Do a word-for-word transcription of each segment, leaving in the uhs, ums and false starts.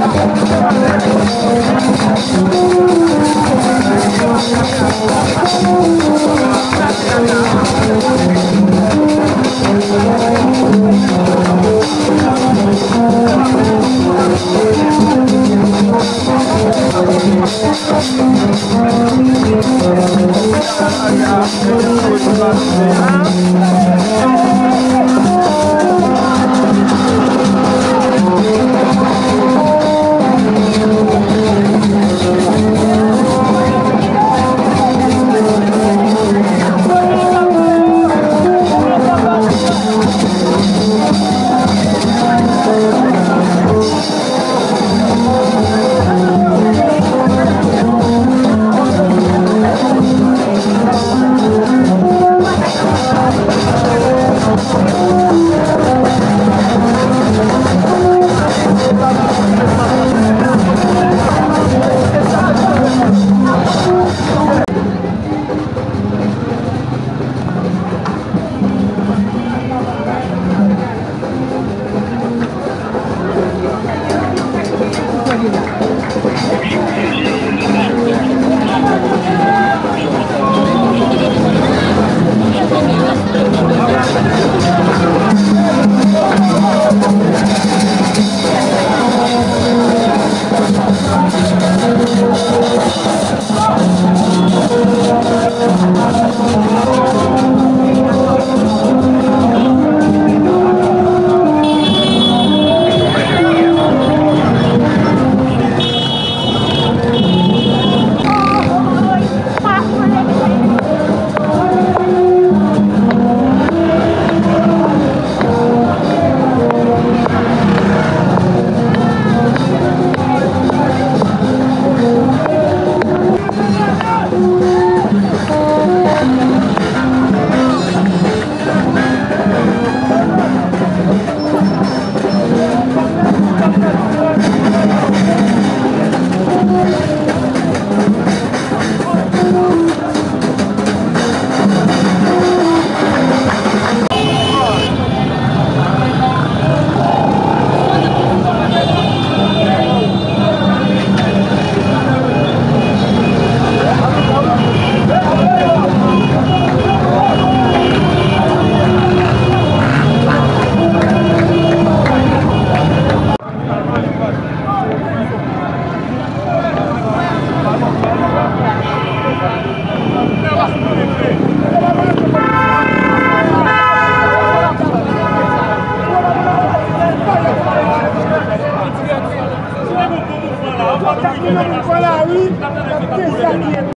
Voilà, oui. C'est ça qui est.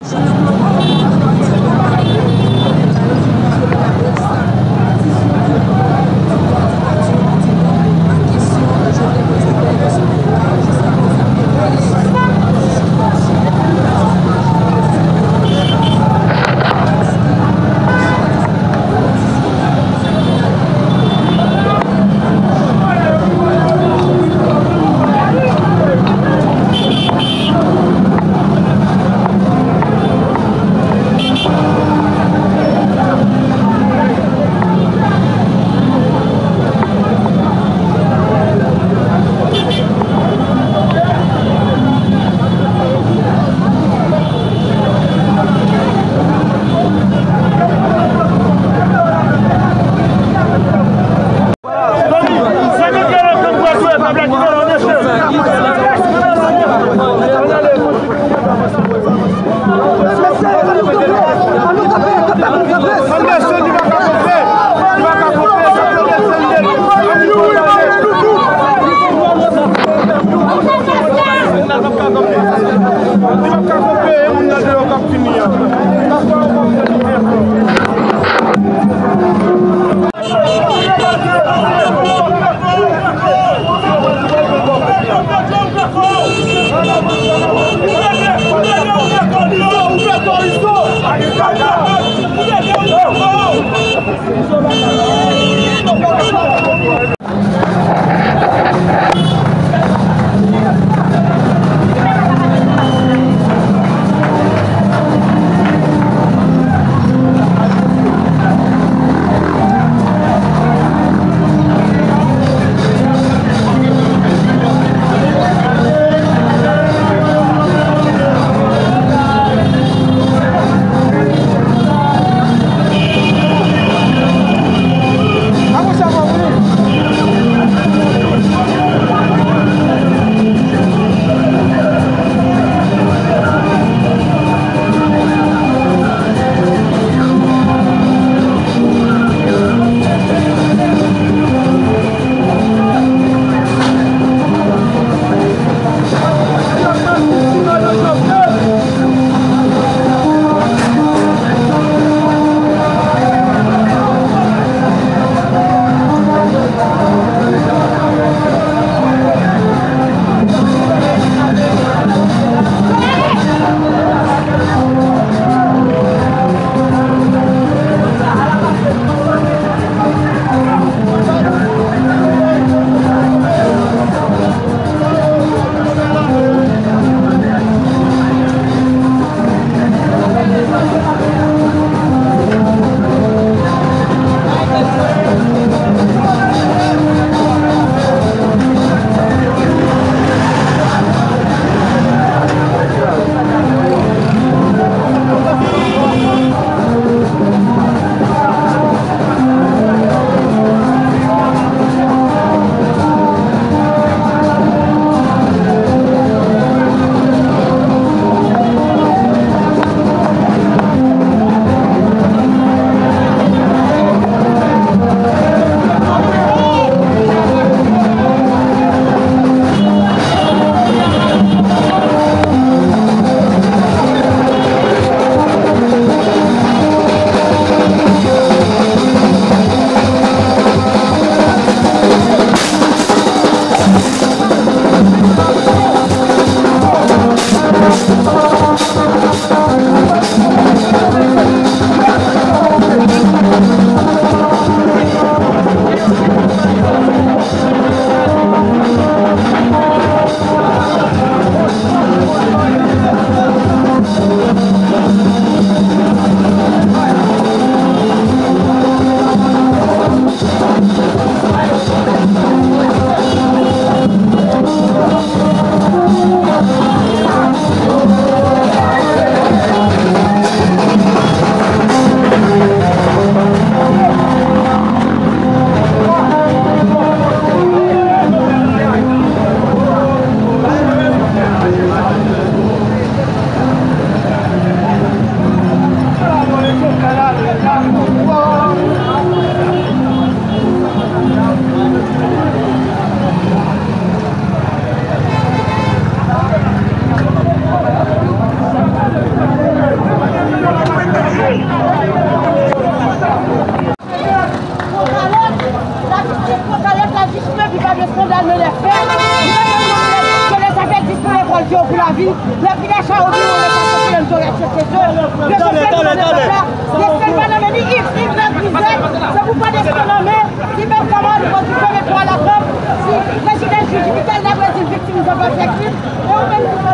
protéger pour la vie. Les prix d'achat au bureau, les personnes qui ont accepté eux. Le Attendez, attendez, attendez. les X, Y, Z, c'est pour pas d'économie. Si même comment nous continuons pour la Europe, si le président juge Michel Labré est une victime de votre victime, et on même nous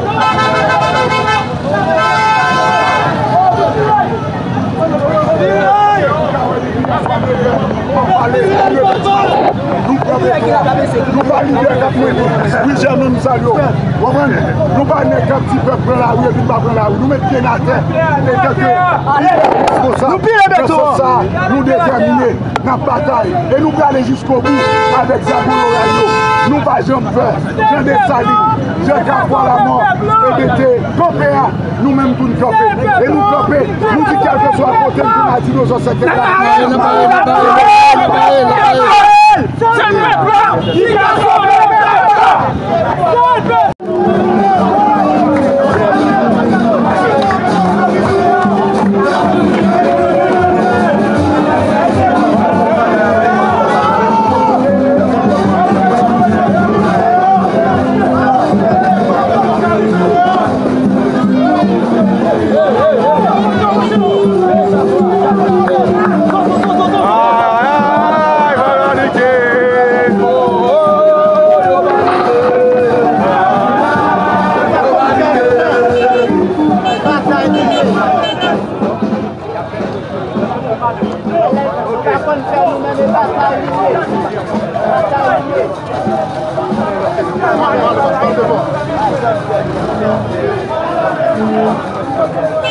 nous pas l'idée cap oui j'aime nous saluons nous pas ne cap petit peu prendre la rue et puis pas prendre la rue nous mettre pied à terre et que nous pire ça nous déterminer dans la bataille et nous aller jusqu'au bout avec Zabou Lorayo nous pas jamais peur Jean des Salines Jean Capois la mort et bêter camper nous même pour nous camper et nous camper nous dit quel que soit le côté nous a dit nos ancêtres c'est le peuple qui a sauvé le peuple. Thank you.